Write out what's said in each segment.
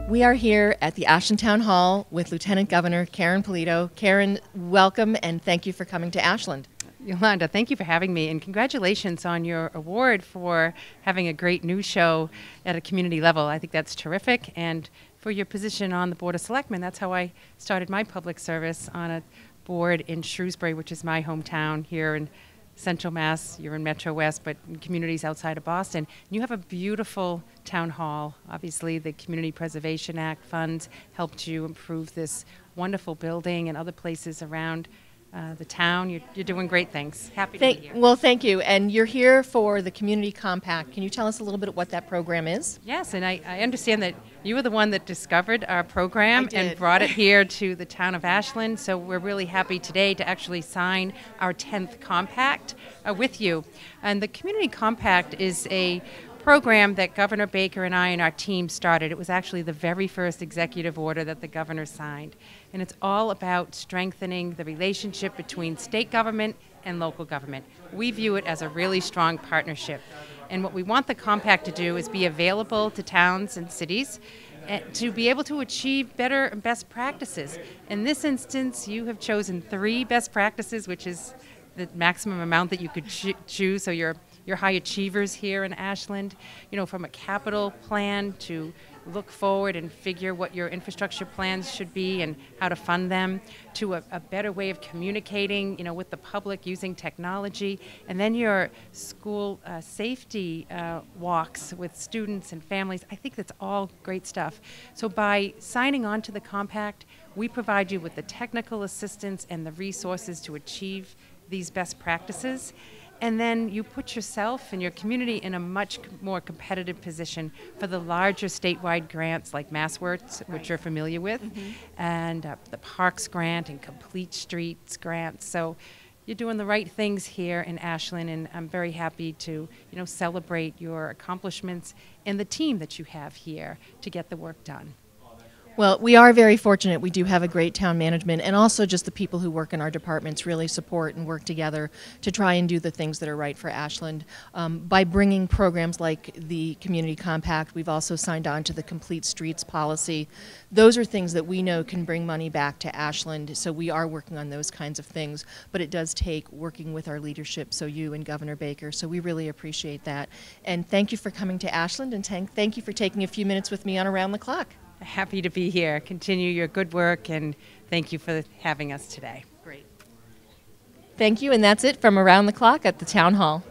We are here at the Ashland Town Hall with Lieutenant Governor Karyn Polito. Karyn, welcome and thank you for coming to Ashland. Yolanda, thank you for having me, and congratulations on your award for having a great news show at a community level. I think that's terrific, and for your position on the Board of Selectmen. That's how I started my public service, on a board in Shrewsbury, which is my hometown here in Central Mass. You're in Metro West, but in communities outside of Boston. You have a beautiful town hall. Obviously, the Community Preservation Act funds helped you improve this wonderful building and other places around the town. You're doing great things. Happy to be here. Well, thank you. And you're here for the Community Compact. Can you tell us a little bit what that program is? Yes, and I understand that you were the one that discovered our program and brought it here to the town of Ashland. So we're really happy today to actually sign our 10th compact with you. And the Community Compact is a program that Governor Baker and I and our team started. It was actually the very first executive order that the governor signed. And it's all about strengthening the relationship between state government and local government. We view it as a really strong partnership. And what we want the compact to do is be available to towns and cities to be able to achieve better and best practices. In this instance, you have chosen 3 best practices, which is the maximum amount that you could choose. So you're high achievers here in Ashland, from a capital plan to look forward and figure what your infrastructure plans should be and how to fund them, to a better way of communicating, with the public using technology, and then your school safety walks with students and families. I think that's all great stuff. So by signing on to the compact, we provide you with the technical assistance and the resources to achieve these best practices. And then you put yourself and your community in a much more competitive position for the larger statewide grants like MassWorks, which you're familiar with, and the Parks Grant and Complete Streets grants. So you're doing the right things here in Ashland, and I'm very happy to celebrate your accomplishments and the team that you have here to get the work done. Well, we are very fortunate. We do have a great town management, and also just the people who work in our departments really support and work together to try and do the things that are right for Ashland. By bringing programs like the Community Compact, we've also signed on to the Complete Streets policy. Those are things that we know can bring money back to Ashland, so we are working on those kinds of things. But it does take working with our leadership, so you and Governor Baker, so we really appreciate that. And thank you for coming to Ashland, and thank you for taking a few minutes with me on Around the Clock. Happy to be here. Continue your good work, and thank you for having us today. Great. Thank you, and that's it from Around the Clock at the Town Hall.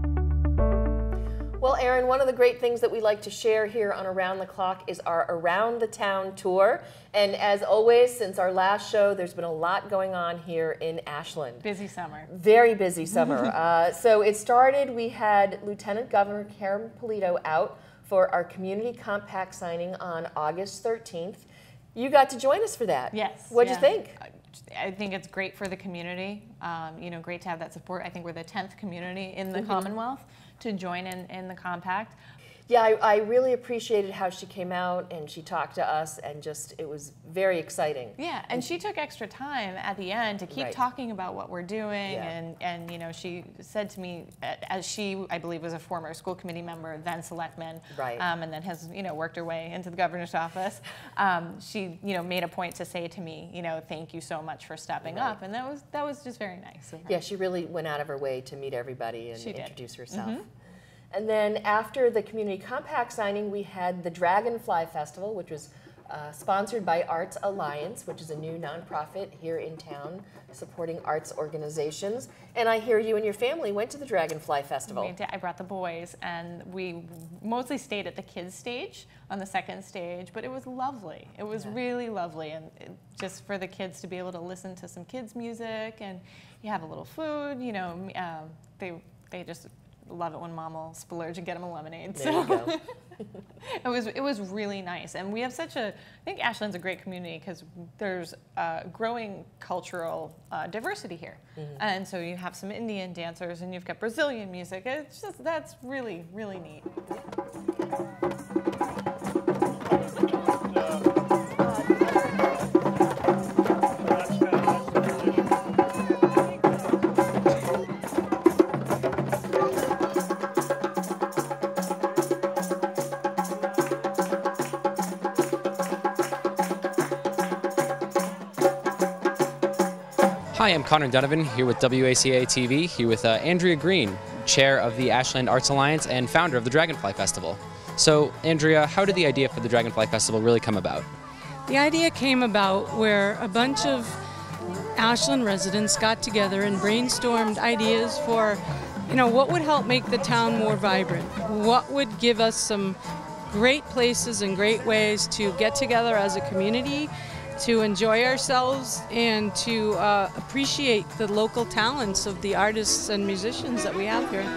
Well, Erin, one of the great things that we like to share here on Around the Clock is our Around the Town tour. And as always, since our last show, there's been a lot going on here in Ashland. Busy summer. Very busy summer. So it started, we had Lieutenant Governor Karyn Polito out for our Community Compact signing on August 13th. You got to join us for that. Yes. What'd you think? I think it's great for the community. Great to have that support. I think we're the 10th community in the Commonwealth to join in the compact. Yeah, I really appreciated how she came out and she talked to us, and it was very exciting. Yeah, and she took extra time at the end to keep talking about what we're doing, and she said to me, as she, I believe, was a former school committee member, then selectman, and then has worked her way into the governor's office. She made a point to say to me, thank you so much for stepping up, and that was just very nice of her. Yeah, she really went out of her way to meet everybody and introduce herself. And then after the Community Compact signing, we had the Dragonfly Festival, which was sponsored by Arts Alliance, which is a new nonprofit here in town supporting arts organizations. And I hear you and your family went to the Dragonfly Festival. We did. I brought the boys, and we mostly stayed at the kids' stage on the second stage, but it was lovely. It was really lovely, and just for the kids to be able to listen to some kids' music, and you have a little food, they just love it when Mom will splurge and get them a lemonade. There you go. It was really nice, and we have I think Ashland's a great community because there's growing cultural diversity here, and so you have some Indian dancers and you've got Brazilian music. That's really, really neat. Hi, I'm Connor Donovan here with WACA-TV, here with Andrea Green, chair of the Ashland Arts Alliance and founder of the Dragonfly Festival. So, Andrea, how did the idea for the Dragonfly Festival really come about? The idea came about where a bunch of Ashland residents got together and brainstormed ideas for, what would help make the town more vibrant? What would give us some great places and great ways to get together as a community, to enjoy ourselves, and to appreciate the local talents of the artists and musicians that we have here.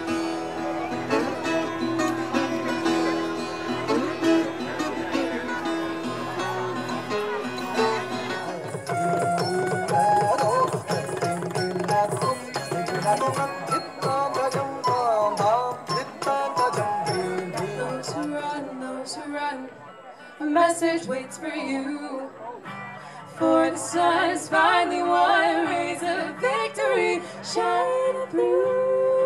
Those who run, a message waits for you. For the sun is finally won, rays of victory shine through.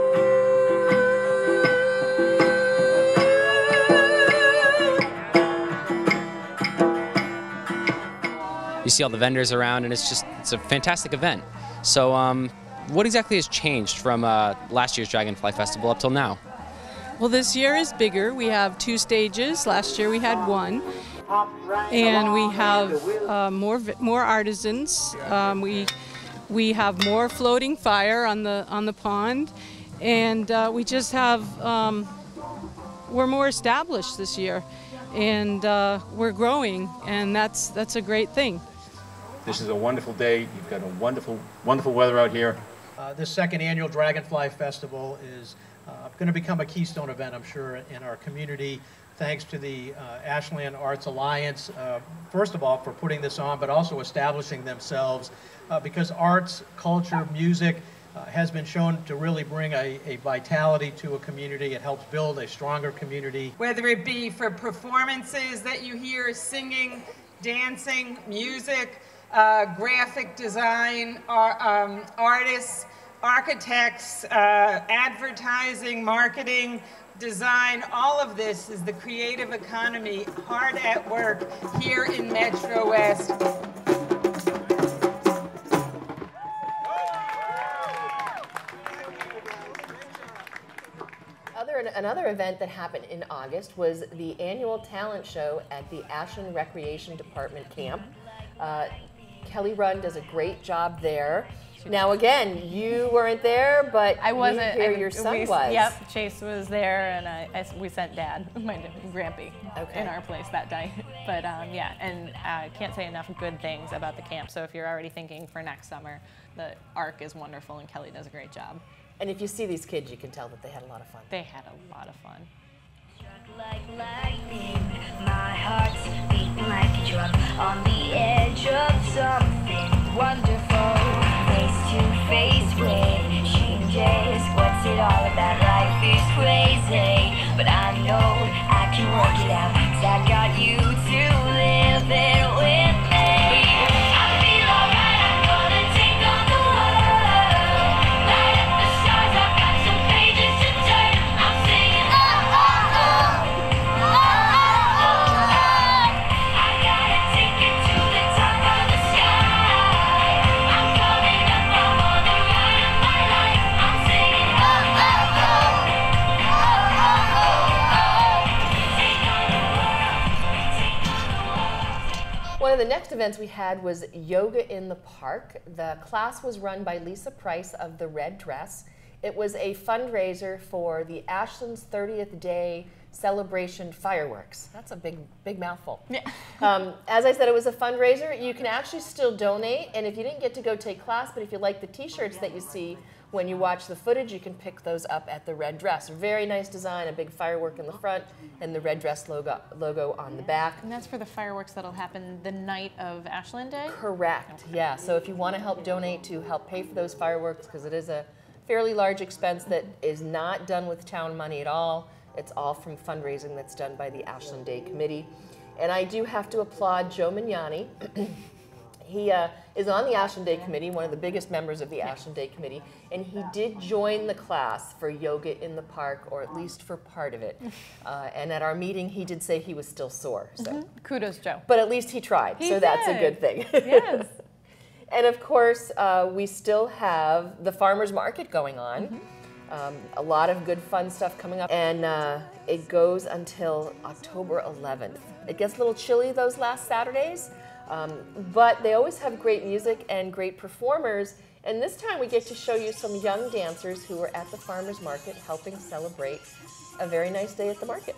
You see all the vendors around, and it's a fantastic event. So what exactly has changed from last year's Dragonfly Festival up till now? Well, this year is bigger. We have 2 stages. Last year we had 1. And we have more artisans. We have more floating fire on the pond, and we just have we're more established this year, and we're growing, and that's a great thing. This is a wonderful day. You've got a wonderful weather out here. This second annual Dragonfly Festival is going to become a keystone event, I'm sure, in our community, thanks to the Ashland Arts Alliance, first of all, for putting this on, but also establishing themselves, because arts, culture, music has been shown to really bring a vitality to a community. It helps build a stronger community. Whether it be for performances that you hear, singing, dancing, music, graphic design, artists, architects, advertising, marketing, design, all of this is the creative economy hard at work here in Metro West. Another event that happened in August was the annual talent show at the Ashland Recreation Department camp. Kelly Run does a great job there. Now again, you weren't there, but I wasn't. Your son was. Yep, Chase was there, and we sent Dad, my Grampy, in our place that day. But yeah, and I can't say enough good things about the camp. So if you're already thinking for next summer, the ARC is wonderful, and Kelly does a great job. And if you see these kids, you can tell that they had a lot of fun. They had a lot of fun. Like lightning, my heart's beating like a drum on the edge of something wonderful. Face to face with changes. What's it all about? Life is crazy, but I know I can work it out. 'Cause I got you to live it with me. I feel alright. I'm gonna take on the world. Light up the stars. I've got some pages to turn. I'm singing oh oh oh oh oh oh. I gotta take it to the top of the sky. I'm coming up. I'm on the ride of my life. I'm singing oh oh oh oh oh oh. Take on the world. Take on the world. One of the next events we had was Yoga in the Park. The class was run by Lisa Price of the Red Dress. It was a fundraiser for the Ashland's 30th Day Celebration Fireworks. That's a big mouthful. Yeah. As I said, it was a fundraiser. You can actually still donate, and if you didn't get to go take class, but if you like the t-shirts that you see when you watch the footage, you can pick those up at the Red Dress. Very nice design, a big firework in the front, and the Red Dress logo on the back. And that's for the fireworks that'll happen the night of Ashland Day? Correct, yeah. So if you want to help donate to help pay for those fireworks, because it is a fairly large expense that is not done with town money at all. It's all from fundraising that's done by the Ashland Day Committee. And I do have to applaud Joe Mignani. He is on the Ashland Day Committee, one of the biggest members of the Ashland Day Committee, and he did join the class for Yoga in the Park, or at least for part of it. And at our meeting, he did say he was still sore. So. Kudos, Joe. But at least he tried, so that's a good thing. Yes. And of course, we still have the farmers market going on. A lot of good fun stuff coming up, and it goes until October 11th. It gets a little chilly those last Saturdays, but they always have great music and great performers, and this time we get to show you some young dancers who are at the farmers market helping celebrate a very nice day at the market.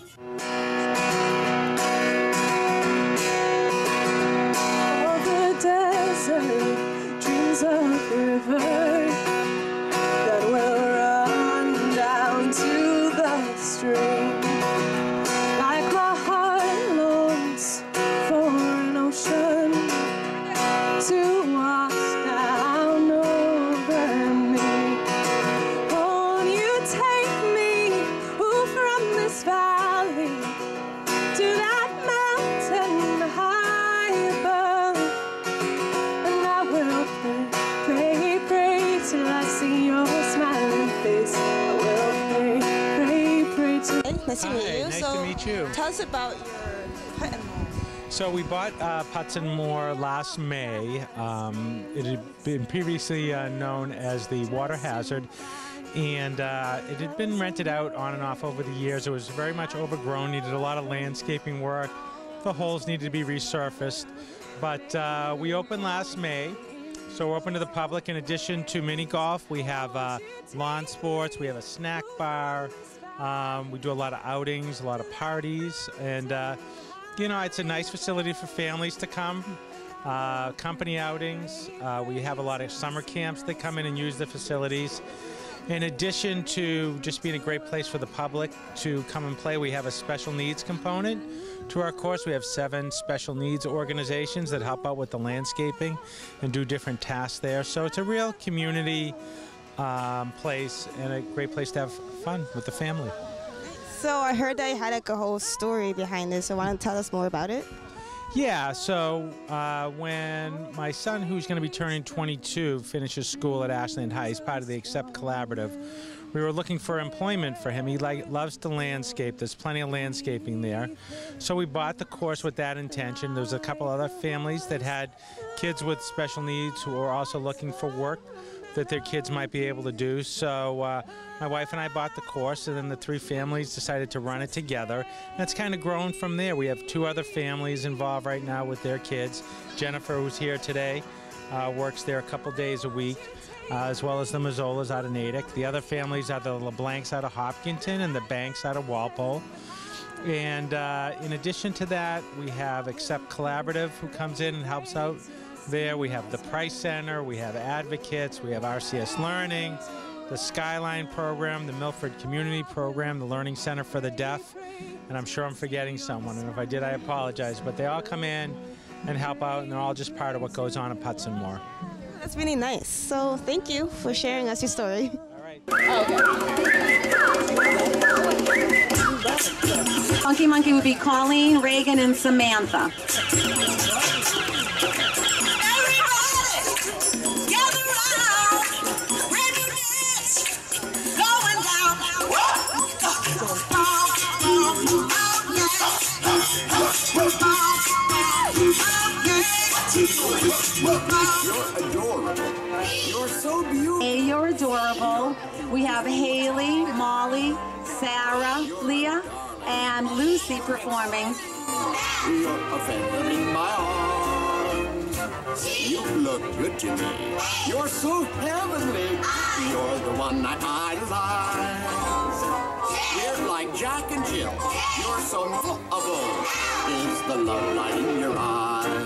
Over the desert, dreams of river that will run down to the stream. Like my heart longs for an ocean to wash down over me. Won't you take me from this valley to that mountain high above? And I will pray, pray till I see your smiling face. I will pray till... Nice to meet you. Nice to meet you. Tell us about your put and more. So we bought Putts and More last May. It had been previously known as the Water Hazard, and it had been rented out on and off over the years. It was very much overgrown, needed a lot of landscaping work. The holes needed to be resurfaced, but we opened last May. So we're open to the public. In addition to mini golf, we have lawn sports, we have a snack bar, we do a lot of outings, a lot of parties, and you know, it's a nice facility for families to come. Company outings, we have a lot of summer camps that come in and use the facilities. In addition to just being a great place for the public to come and play, we have a special needs component to our course. We have 7 special needs organizations that help out with the landscaping and do different tasks there. So it's a real community place and a great place to have fun with the family. So I heard that you had like a whole story behind this, so why don't you tell us more about it? Yeah, so when my son, who's going to be turning 22, finishes school at Ashland High, he's part of the Accept Collaborative, we were looking for employment for him. He loves to landscape. There's plenty of landscaping there. So we bought the course with that intention. There's a couple other families that had kids with special needs who were also looking for work that their kids might be able to do. So my wife and I bought the course, and then the 3 families decided to run it together. And it's kind of grown from there. We have 2 other families involved right now with their kids. Jennifer, who's here today, works there a couple days a week, as well as the Mazzolas out of Natick. The other families are the LeBlancs out of Hopkinton and the Banks out of Walpole. And in addition to that, we have Accept Collaborative, who comes in and helps out there. We have the Price Center, we have advocates, we have RCS Learning, the Skyline program, the Milford Community program, the Learning Center for the Deaf, and I'm sure I'm forgetting someone, and if I did, I apologize, but they all come in and help out, and they're all just part of what goes on at Putts and More. That's really nice. So thank you for sharing us your story. All right. Funky Monkey would be Colleen, Reagan, and Samantha. You're adorable. You're so beautiful. Hey, you're adorable. We have Haley, Molly, Sarah, Leah, and Lucy performing. You're a friend in my arms. You look good to me. You're so heavenly. You're the one I idolize. You're like Jack and Jill. You're so lovable. Is the love light in your eyes?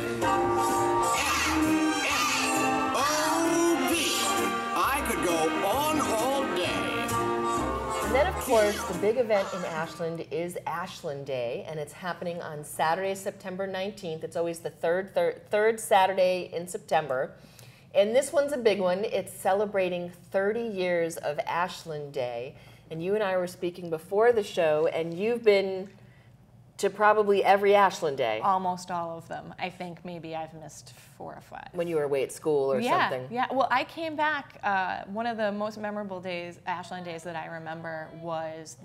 I could go on all day. And then, of course, the big event in Ashland is Ashland Day, and it's happening on Saturday, September 19th. It's always the third Saturday in September. And this one's a big one. It's celebrating 30 years of Ashland Day. And you and I were speaking before the show, and you've been to probably every Ashland Day. Almost all of them. I think maybe I've missed 4 or 5. When you were away at school or something. Yeah, well, I came back, one of the most memorable days, Ashland days that I remember was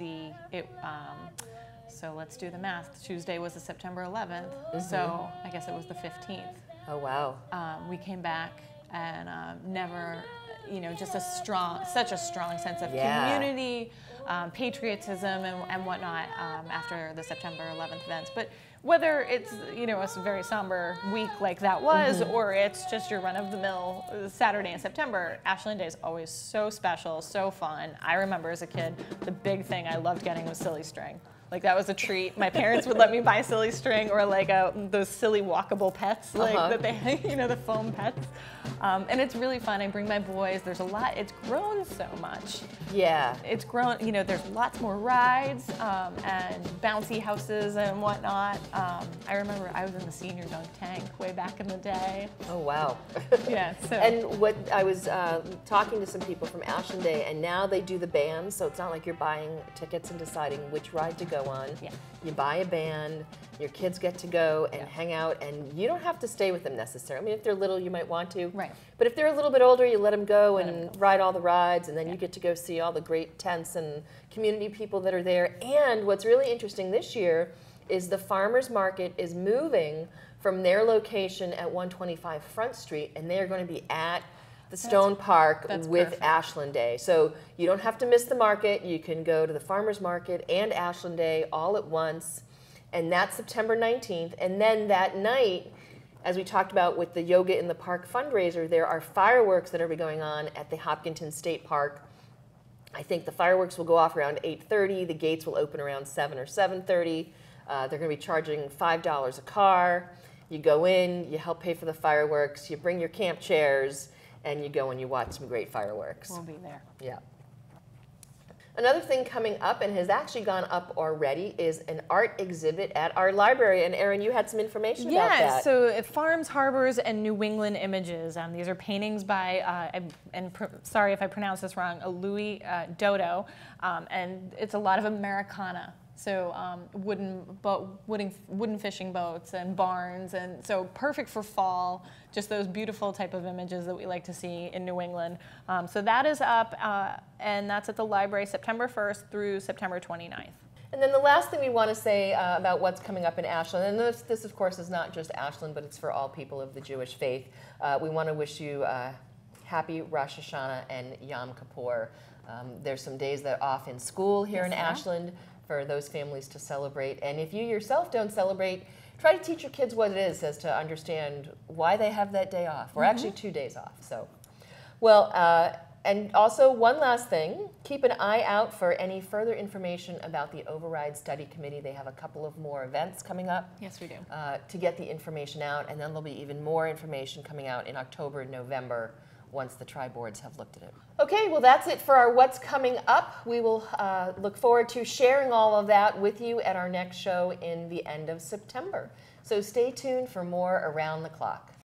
so let's do the math. Tuesday was the September 11th, so I guess it was the 15th. Oh, wow. We came back and never, you know, just such a strong sense of community, patriotism and whatnot after the September 11th events. But whether it's, you know, a very somber week like that was, or it's just your run-of-the-mill Saturday in September, Ashland Day is always so special, so fun. I remember as a kid, the big thing I loved getting was silly string. Like, that was a treat. My parents would let me buy silly string or like those silly walkable pets, like that they, you know, the foam pets. And it's really fun. I bring my boys. There's a lot. It's grown so much. Yeah. It's grown, you know, there's lots more rides and bouncy houses and whatnot. I remember I was in the senior dunk tank way back in the day. Oh, wow. Yeah. So. And what I was talking to some people from Ashland Day, and now they do the bands, so it's not like you're buying tickets and deciding which ride to go on. Yeah. You buy a band, your kids get to go and hang out, and you don't have to stay with them necessarily. I mean, if they're little, you might want to. Right. But if they're a little bit older, you let them go and ride all the rides, and then you get to go see all the great tents and community people that are there. And what's really interesting this year is the Farmers Market is moving from their location at 125 Front Street, and they're going to be at the Stone Park with Ashland Day. So you don't have to miss the market. You can go to the Farmers Market and Ashland Day all at once. And that's September 19th. And then that night, as we talked about with the Yoga in the Park fundraiser, there are fireworks that are going on at the Hopkinton State Park. I think the fireworks will go off around 8:30. The gates will open around 7 or 7:30. They're going to be charging $5 a car. You go in, you help pay for the fireworks, you bring your camp chairs, and you go and you watch some great fireworks. We'll be there. Yeah. Another thing coming up, and has actually gone up already, is an art exhibit at our library. And Erin, you had some information about that. Yeah, so Farms, Harbors, and New England Images. These are paintings by, sorry if I pronounce this wrong, Louis Dodo, and it's a lot of Americana. So wooden fishing boats and barns, and so perfect for fall, just those beautiful type of images that we like to see in New England. So that is up, and that's at the library September 1st through September 29th. And then the last thing we want to say about what's coming up in Ashland, and this of course is not just Ashland, but it's for all people of the Jewish faith. We want to wish you happy Rosh Hashanah and Yom Kippur. There's some days that are off in school here in Ashland for those families to celebrate. And if you yourself don't celebrate, try to teach your kids what it is as to understand why they have that day off, or actually 2 days off. So, well, and also one last thing, keep an eye out for any further information about the Override Study Committee. They have a couple of more events coming up. Yes, we do. To get the information out, and then there'll be even more information coming out in October and November once the tri-boards have looked at it. Okay, well that's it for our What's Coming Up. We will look forward to sharing all of that with you at our next show in the end of September. So stay tuned for more Around the Clock.